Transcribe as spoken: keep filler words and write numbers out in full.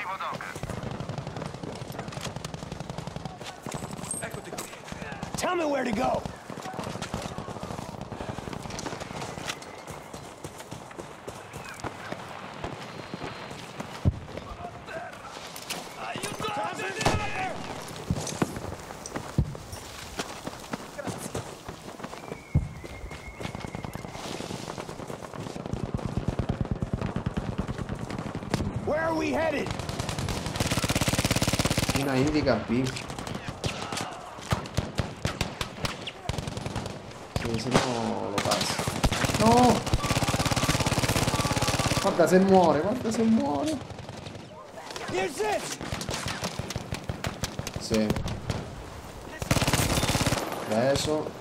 Eccoti qui. Tell me where to go. Where are we headed? Una indica B. Sì, se no lo passo. No! Guarda se muore, guarda se muore. Sì. Preso.